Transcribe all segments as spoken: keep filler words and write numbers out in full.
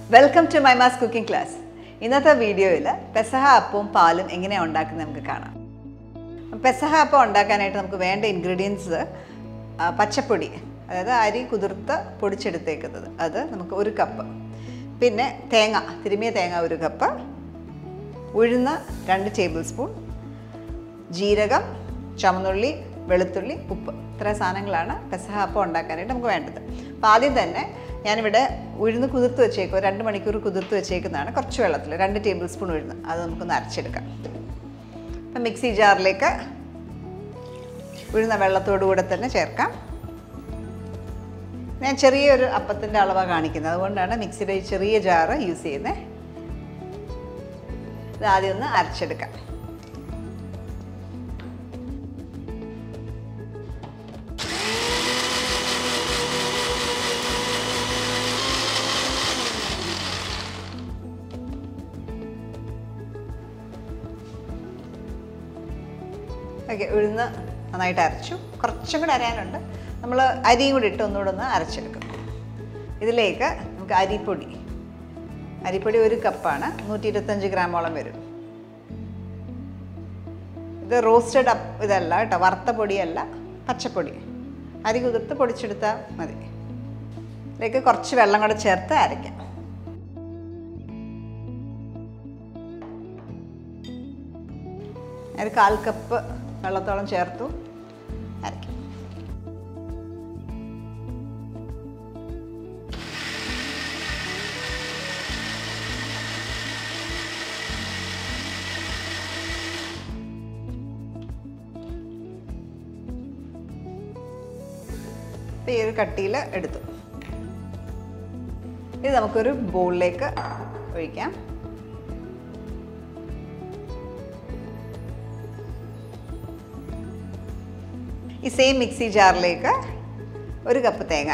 Welcome to Maima's cooking class. ഇന്നത്തെ വീഡിയോയിൽ പെസഹ അപ്പവും പാലും എങ്ങനെയാണ് ഉണ്ടാക്കുന്നത് നമുക്ക് കാണാം. പെസഹ അപ്പം ഉണ്ടാക്കാനായിട്ട് നമുക്ക് വേണ്ട ഇൻഗ്രീഡിയൻസ് പച്ചപ്പൊടി, അതായത് അരി കുതിർത്ത് പൊടിച്ചെടുത്തേക്കുന്നത്, അത് നമുക്ക് ഒരു കപ്പ്. പിന്നെ തേങ്ങ, തിരുമിയ തേങ്ങ ഒരു കപ്പ്, ഉഴുന്ന് രണ്ട് ടേബിൾ സ്പൂൺ, ജീരകം, ചുവന്നുള്ളി, വെളുത്തുള്ളി, ഉപ്പ്. ഇത്ര സാധനങ്ങളാണ് പെസഹ അപ്പം ഉണ്ടാക്കാനായിട്ട് നമുക്ക് വേണ്ടത്. അപ്പോൾ ആദ്യം തന്നെ ഞാനിവിടെ ഉഴുന്ന് കുതിർത്ത് വെച്ചേക്കും, രണ്ട് മണിക്കൂർ കുതിർത്ത് വെച്ചേക്കുന്നതാണ്. കുറച്ച് വെള്ളത്തിൽ രണ്ട് ടേബിൾ സ്പൂൺ ഉഴുന്ന്, അത് നമുക്കൊന്ന് അരച്ചെടുക്കാം. അപ്പം മിക്സി ജാറിലേക്ക് ഉഴുന്ന വെള്ളത്തോടു കൂടെ തന്നെ ചേർക്കാം. ഞാൻ ചെറിയൊരു അപ്പത്തിൻ്റെ അളവാണ് കാണിക്കുന്നത്, അതുകൊണ്ടാണ് മിക്സിയുടെ ചെറിയ ജാറ് യൂസ് ചെയ്യുന്നത്. ഇത് ആദ്യം ഒന്ന് അരച്ചെടുക്കാം. ഓക്കെ, ഉഴുന്ന് നന്നായിട്ട് അരച്ചു. കുറച്ചും കൂടെ അരയാനുണ്ട്. നമ്മൾ അരിയും കൂടി ഇട്ട് ഒന്നുകൂടെ ഒന്ന് അരച്ചെടുക്കും. ഇതിലേക്ക് നമുക്ക് അരിപ്പൊടി, അരിപ്പൊടി ഒരു കപ്പാണ്, നൂറ്റി ഇരുപത്തഞ്ച് ഗ്രാമോളം വരും. ഇത് റോസ്റ്റഡ് അപ്പ് ഇതല്ല കേട്ടോ, വറുത്ത പൊടിയല്ല, പച്ചപ്പൊടി. അരി കുതിർത്ത് പൊടിച്ചെടുത്താൽ മതി. ഇതിലേക്ക് കുറച്ച് വെള്ളം കൂടെ ചേർത്ത് അരയ്ക്കാം. ഒരു കാൽ കപ്പ് വെള്ളത്തോളം ചേർത്തു അരയ്ക്കും. ഈ ഒരു കട്ടിയിൽ എടുത്തു. ഇത് നമുക്കൊരു ബൗളിലേക്ക് ഒഴിക്കാം. ഈ സെയിം മിക്സി ജാറിലേക്ക് ഒരു കപ്പ് തേങ്ങ,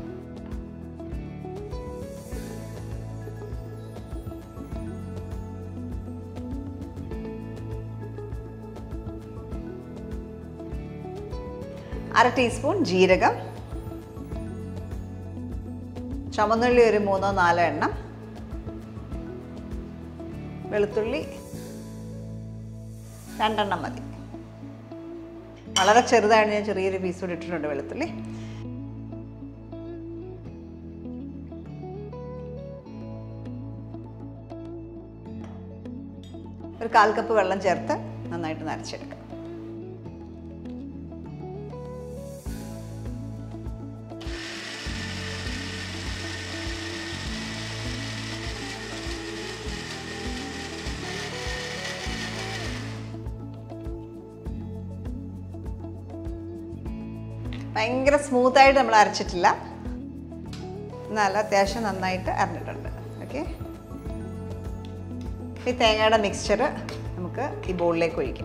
അര ടീസ്പൂൺ ജീരകം, ചുവന്നുള്ളി ഒരു മൂന്നോ നാലോ എണ്ണം, വെളുത്തുള്ളി രണ്ടെണ്ണം മതി. വളരെ ചെറുതായിട്ട് ഞാൻ ചെറിയൊരു പീസ് കൂടി ഇട്ടിട്ടുണ്ട് വെളുത്തുള്ളി. ഒരു കാൽ കപ്പ് വെള്ളം ചേർത്ത് നന്നായിട്ട് നരച്ചെടുക്കാം. ഭയങ്കര സ്മൂത്തായിട്ട് നമ്മൾ അരച്ചിട്ടില്ല, എന്നാൽ അത്യാവശ്യം നന്നായിട്ട് അരഞ്ഞിട്ടുണ്ട്. ഓക്കെ, ഈ തേങ്ങയുടെ മിക്സ്ചർ നമുക്ക് ഈ ബൗളിലേക്ക് ഒഴിക്കാം.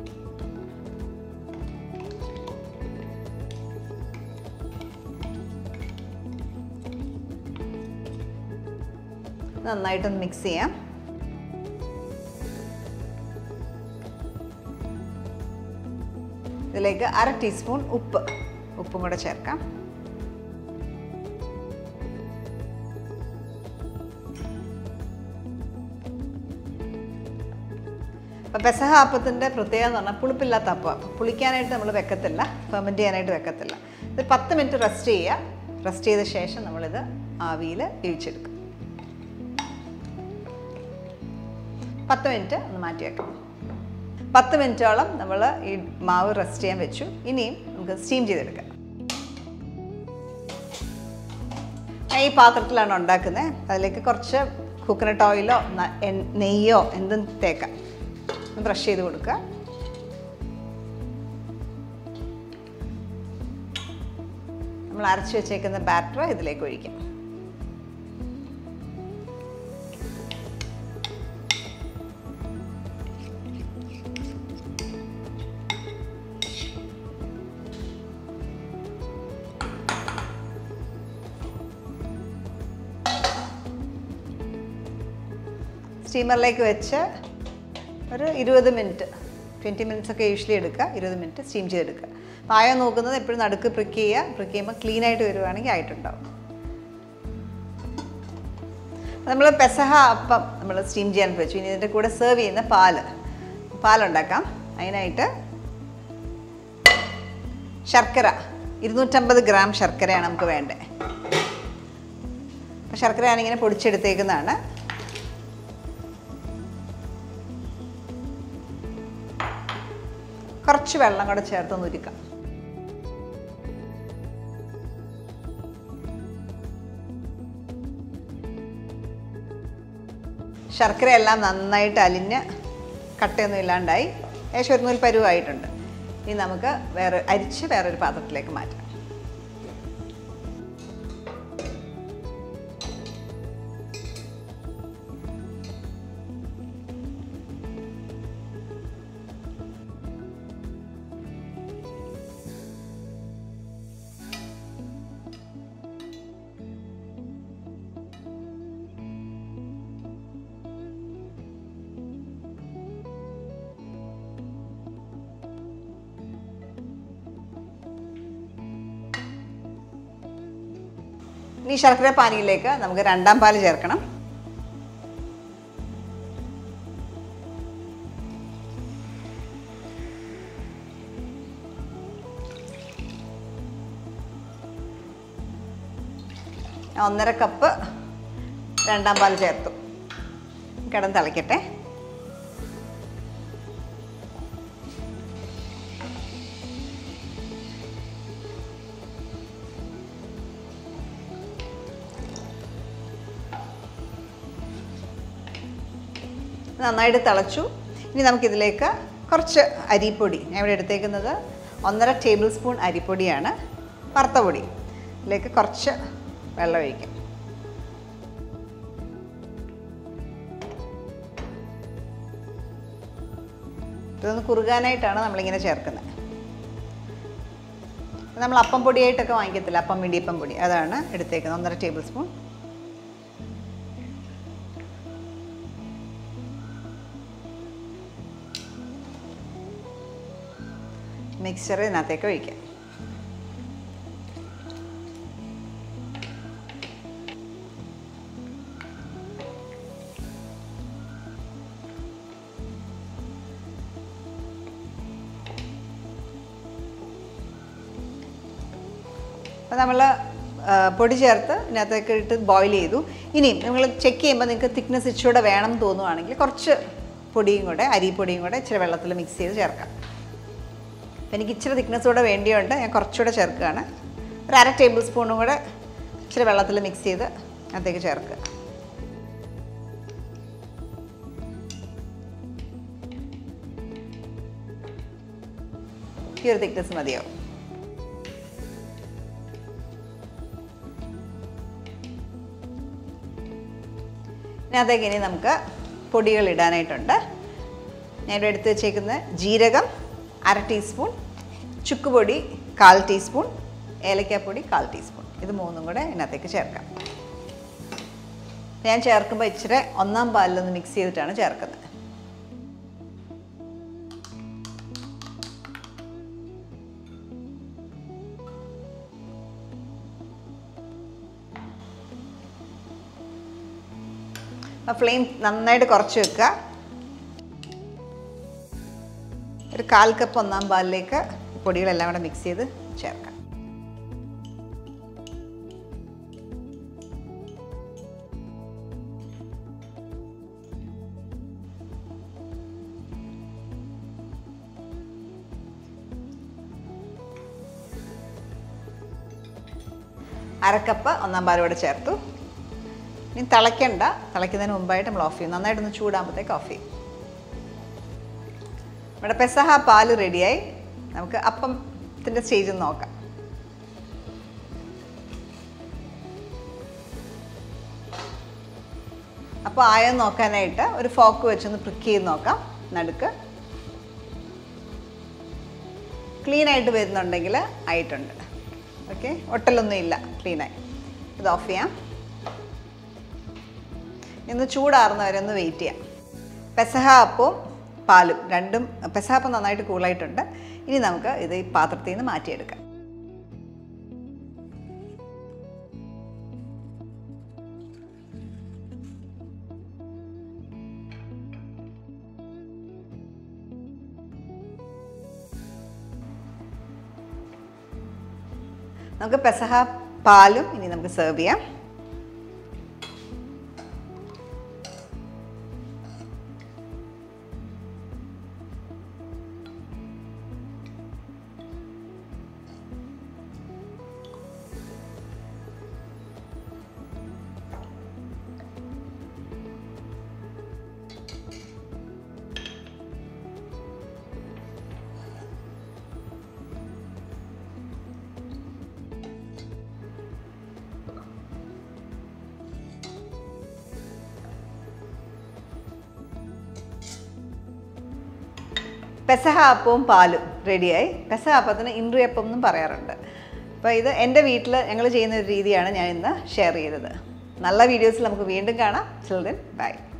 നന്നായിട്ടൊന്ന് മിക്സ് ചെയ്യാം. ഇതിലേക്ക് അര ടീസ്പൂൺ ഉപ്പ് ഉപ്പും കൂടെ ചേർക്കാം. അപ്പം പെസഹ അപ്പത്തിൻ്റെ പ്രത്യേകത എന്ന് പറഞ്ഞാൽ പുളിപ്പില്ലാത്ത അപ്പം. അപ്പം പുളിക്കാനായിട്ട് നമ്മൾ വെക്കത്തില്ല, ഫെർമെൻറ്റ് ചെയ്യാനായിട്ട് വെക്കത്തില്ല. ഇത് പത്ത് മിനിറ്റ് റെസ്റ്റ് ചെയ്യുക. റെസ്റ്റ് ചെയ്ത ശേഷം നമ്മളിത് ആവിയിൽ വേവിച്ചെടുക്കും. പത്ത് മിനിറ്റ് ഒന്ന് മാറ്റി വെക്കാം. പത്ത് മിനിറ്റോളം നമ്മൾ ഈ മാവ് റെസ്റ്റ് ചെയ്യാൻ വെച്ചു. ഇനിയും നമുക്ക് സ്റ്റീം ചെയ്തെടുക്കാം. ഈ പാത്രത്തിലാണ് ഉണ്ടാക്കുന്നത്. അതിലേക്ക് കുറച്ച് കോക്കനട്ട് ഓയിലോ നെയ്യോ എന്തും തേക്കാം. ബ്രഷ് ചെയ്ത് കൊടുക്കുക. നമ്മൾ അരച്ച് വെച്ചേക്കുന്ന ബാറ്റർ ഇതിലേക്ക് ഒഴിക്കാം. സ്റ്റീമറിലേക്ക് വെച്ച് ഒരു ഇരുപത് മിനിറ്റ്, ട്വൻറ്റി മിനിറ്റ്സ് ഒക്കെ യൂഷ്വലി എടുക്കുക. ഇരുപത് മിനിറ്റ് സ്റ്റീം ചെയ്തെടുക്കുക. പായം നോക്കുന്നത് എപ്പോഴും നടുക്ക് പ്രിക്ക് ചെയ്യുക. പ്രിക്ക് ചെയ്യുമ്പോൾ ക്ലീനായിട്ട് വരുവാണെങ്കിൽ ആയിട്ടുണ്ടാവും. നമ്മൾ പെസഹ അപ്പം നമ്മൾ സ്റ്റീം ചെയ്യാൻ വെച്ചു. ഇനി ഇതിൻ്റെ കൂടെ സെർവ് ചെയ്യുന്ന പാല് പാലുണ്ടാക്കാം. അതിനായിട്ട് ശർക്കര ഇരുന്നൂറ്റമ്പത് ഗ്രാം ശർക്കരയാണ് നമുക്ക് വേണ്ടത്. അപ്പോൾ ശർക്കര ഞാനിങ്ങനെ പൊടിച്ചെടുത്തേക്കുന്നതാണ്. കുറച്ച് വെള്ളം കൂടെ ചേർത്തൊന്ന് ഉരുക്കാം. ശർക്കര എല്ലാം നന്നായിട്ട് അലിഞ്ഞ് കട്ടയൊന്നും ഇല്ലാണ്ടായി ഏകദേശം ഒരു നൂൽ പരുവായിട്ടുണ്ട്. ഇനി നമുക്ക് വേറെ അരിച്ച് വേറൊരു പാത്രത്തിലേക്ക് മാറ്റാം. ഇനി ശർക്കര പാനിയിലേക്ക് നമുക്ക് രണ്ടാം പാൽ ചേർക്കണം. ഒന്നര കപ്പ് രണ്ടാം പാൽ ചേർത്തു. കിടന്ന് തിളയ്ക്കട്ടെ. നന്നായിട്ട് തിളച്ചു. ഇനി നമുക്കിതിലേക്ക് കുറച്ച് അരിപ്പൊടി, ഞാൻ ഇവിടെ എടുത്തേക്കുന്നത് ഒന്നര ടേബിൾ സ്പൂൺ അരിപ്പൊടിയാണ്, വറുത്ത പൊടി. ഇതിലേക്ക് കുറച്ച് വെള്ളം ഒഴിക്കാം. ഇതൊന്ന് കുറുകാനായിട്ടാണ് നമ്മളിങ്ങനെ ചേർക്കുന്നത്. നമ്മൾ അപ്പം പൊടിയായിട്ടൊക്കെ വാങ്ങിക്കത്തില്ല, അപ്പം ഇടിയപ്പം പൊടി, അതാണ് എടുത്തേക്കുന്നത്, ഒന്നര ടേബിൾ സ്പൂൺ. മിക്സർ ഇതിനകത്തേക്ക് ഒഴിക്കാം. അപ്പോൾ നമ്മൾ പൊടി ചേർത്ത് ഇതിനകത്തേക്ക് ഇട്ട് ബോയിൽ ചെയ്തു. ഇനിയും നിങ്ങൾ ചെക്ക് ചെയ്യുമ്പോൾ നിങ്ങൾക്ക് തിക്നെസ് ഇച്ചിരൂടെ വേണം തോന്നുവാണെങ്കിൽ കുറച്ച് പൊടിയും കൂടെ, അരിപ്പൊടിയും കൂടെ ഇച്ചിരി വെള്ളത്തിൽ മിക്സ് ചെയ്ത് ചേർക്കാം. അപ്പോൾ എനിക്ക് ഇച്ചിരി തിക്നെസ് കൂടെ വേണ്ടിയുണ്ട്, ഞാൻ കുറച്ചുകൂടെ ചേർക്കുകയാണ്. ഒരു അര ടേബിൾ സ്പൂണും കൂടെ ഇച്ചിരി വെള്ളത്തിൽ മിക്സ് ചെയ്ത് അതിലേക്ക് ചേർക്കുക. ഈ ഒരു തിക്നെസ് മതിയാവും. ഇതിനകത്തേക്ക് ഇനി നമുക്ക് പൊടികൾ ഇടാനായിട്ടുണ്ട്. ഞാനിവിടെ എടുത്ത് വെച്ചേക്കുന്നത് ജീരകം അര ടീസ്പൂൺ, ചുക്കുപൊടി കാൽ ടീസ്പൂൺ, ഏലക്കാപ്പൊടി കാൽ ടീസ്പൂൺ. ഇത് മൂന്നും കൂടെ ഇതിനകത്തേക്ക് ചേർക്കാം. ഞാൻ ചേർക്കുമ്പോൾ ഇച്ചിരി ഒന്നാം പാലിലൊന്ന് മിക്സ് ചെയ്തിട്ടാണ് ചേർക്കുന്നത്. ഫ്ലെയിം നന്നായിട്ട് കുറച്ച് വെക്കുക. ഒരു കാൽ കപ്പ് ഒന്നാം പാലിലേക്ക് പൊടികളെല്ലാം കൂടെ മിക്സ് ചെയ്ത് ചേർക്കാം. അരക്കപ്പ് ഒന്നാം പാലോടെ ചേർത്തു. ഇനി തിളയ്ക്കണ്ട, തിളയ്ക്കുന്നതിന് മുമ്പായിട്ട് നമ്മൾ ഓഫ് ചെയ്യും. നന്നായിട്ടൊന്ന് ചൂടാകുമ്പോഴത്തേക്ക് ഓഫ് ചെയ്യും. നമ്മുടെ പെസഹ പാല് റെഡിയായി. നമുക്ക് അപ്പത്തിൻ്റെ സ്റ്റേജിൽ നോക്കാം. അപ്പോൾ ആയെന്ന് നോക്കാനായിട്ട് ഒരു ഫോക്ക് വെച്ചൊന്ന് പ്രിക്ക് ചെയ്ത് നോക്കാം. നടുക്ക് ക്ലീൻ ആയിട്ട് വരുന്നുണ്ടെങ്കിൽ ആയിട്ടുണ്ട്. ഓക്കെ, ഒട്ടലൊന്നും ഇല്ല, ക്ലീനായി. ഇത് ഓഫ് ചെയ്യാം. ഇന്ന് ചൂടാറുന്നവരെ ഒന്ന് വെയിറ്റ് ചെയ്യാം. പെസഹ അപ്പവും പാലും രണ്ടും, പെസഹ അപ്പം നന്നായിട്ട് കൂളായിട്ടുണ്ട്. ഇനി നമുക്ക് ഇത് ഈ പാത്രത്തിൽ നിന്ന് മാറ്റിയെടുക്കാം. നമുക്ക് പെസഹ പാലും ഇനി നമുക്ക് സെർവ് ചെയ്യാം. പെസഹ അപ്പവും പാലും റെഡിയായി. പെസഹ അപ്പത്തിന് ഇൻട്രിയപ്പം എന്നും പറയാറുണ്ട്. അപ്പോൾ ഇത് എൻ്റെ വീട്ടിൽ ഞങ്ങൾ ചെയ്യുന്ന ഒരു രീതിയാണ് ഞാൻ ഇന്ന് ഷെയർ ചെയ്തത്. നല്ല വീഡിയോസിൽ നമുക്ക് വീണ്ടും കാണാം. Children by.